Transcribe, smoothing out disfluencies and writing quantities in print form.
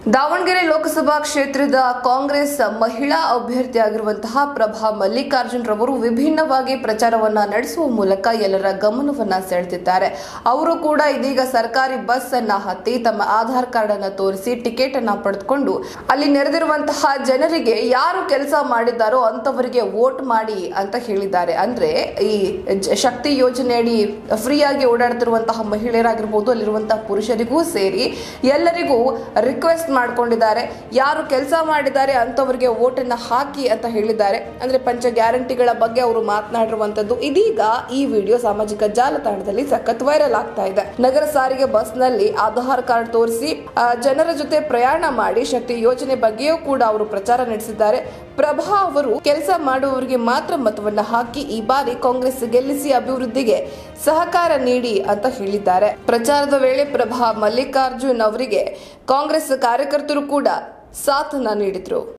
ದಾವಣಗೆರೆ ಲೋಕಸಭಾ ಕ್ಷೇತ್ರದ ಕಾಂಗ್ರೆಸ್ ಮಹಿಳಾ ಅಭ್ಯರ್ಥಿಯಾಗಿರುವಂತಹ ಪ್ರಭಾ ಮಲ್ಲಿಕಾರ್ಜುನ್ ರವರು ವಿಭಿನ್ನವಾಗಿ ಪ್ರಚಾರವನ್ನ ನಡೆಸುವ ಮೂಲಕ ಎಲ್ಲರ ಗಮನವನ್ನ ಸೆಳೆದಿದ್ದಾರೆ. ಅವರು ಕೂಡ ಇದೀಗ ಸರ್ಕಾರಿ ಬಸ್ ಅನ್ನ ಹತ್ತಿ ತಮ್ಮ ಆಧಾರ್ ಕಾರ್ಡ್ ಅನ್ನು ತೋರಿಸಿ ಟಿಕೆಟ್ ಅನ್ನ ಪಡೆದುಕೊಂಡು ಅಲ್ಲಿ ನೆರೆದಿರುವಂತಹ ಜನರಿಗೆ ಯಾರು ಕೆಲಸ ಮಾಡಿದ್ದಾರೋ ಅಂತವರಿಗೆ ವೋಟ್ ಮಾಡಿ ಅಂತ ಹೇಳಿದ್ದಾರೆ. ಅಂದ್ರೆ ಈ ಶಕ್ತಿ ಯೋಜನೆಯಡಿ ಫ್ರೀಯಾಗಿ ಓಡಾಡ್ತಿರುವಂತಹ ಮಹಿಳೆಯರಾಗಿರ್ಬೋದು, ಅಲ್ಲಿರುವಂತಹ ಪುರುಷರಿಗೂ ಸೇರಿ ಎಲ್ಲರಿಗೂ ರಿಕ್ವೆಸ್ಟ್ ಮಾಡಿಕೊಂಡಿದ್ದಾರೆ. ಯಾರು ಕೆಲಸ ಮಾಡಿದ್ದಾರೆ ಅಂತವರಿಗೆ ವೋಟ್ ಅನ್ನ ಹಾಕಿ ಅಂತ ಹೇಳಿದ್ದಾರೆ. ಅಂದ್ರೆ ಪಂಚ ಗ್ಯಾರಂಟಿಗಳ ಬಗ್ಗೆ ಅವರು ಮಾತನಾಡಿರುವಂತದ್ದು. ಇದೀಗ ಈ ವಿಡಿಯೋ ಸಾಮಾಜಿಕ ಜಾಲತಾಣದಲ್ಲಿ ಸಖತ್ ವೈರಲ್ ಆಗ್ತಾ ಇದೆ. ನಗರ ಸಾರಿಗೆ ಬಸ್ ನಲ್ಲಿ ಆಧಾರ್ ಕಾರ್ಡ್ ತೋರಿಸಿ ಜನರ ಜೊತೆ ಪ್ರಯಾಣ ಮಾಡಿ ಶಕ್ತಿ ಯೋಜನೆ ಬಗ್ಗೆಯೂ ಕೂಡ ಅವರು ಪ್ರಚಾರ ನಡೆಸಿದ್ದಾರೆ. ಪ್ರಭಾ ಅವರು ಕೆಲಸ ಮಾಡುವವರಿಗೆ ಮಾತ್ರ ಮತವನ್ನ ಹಾಕಿ ಈ ಬಾರಿ ಕಾಂಗ್ರೆಸ್ ಗೆಲ್ಲಿಸಿ ಅಭಿವೃದ್ಧಿಗೆ ಸಹಕಾರ ನೀಡಿ ಅಂತ ಹೇಳಿದ್ದಾರೆ. ಪ್ರಚಾರದ ವೇಳೆ ಪ್ರಭಾ ಮಲ್ಲಿಕಾರ್ಜುನ್ ಅವರಿಗೆ ಕಾಂಗ್ರೆಸ್ ಕಾರ್ಯಕರ್ತರು ಕೂಡ ಸಾಥನ್ನ ನೀಡಿದ್ರು.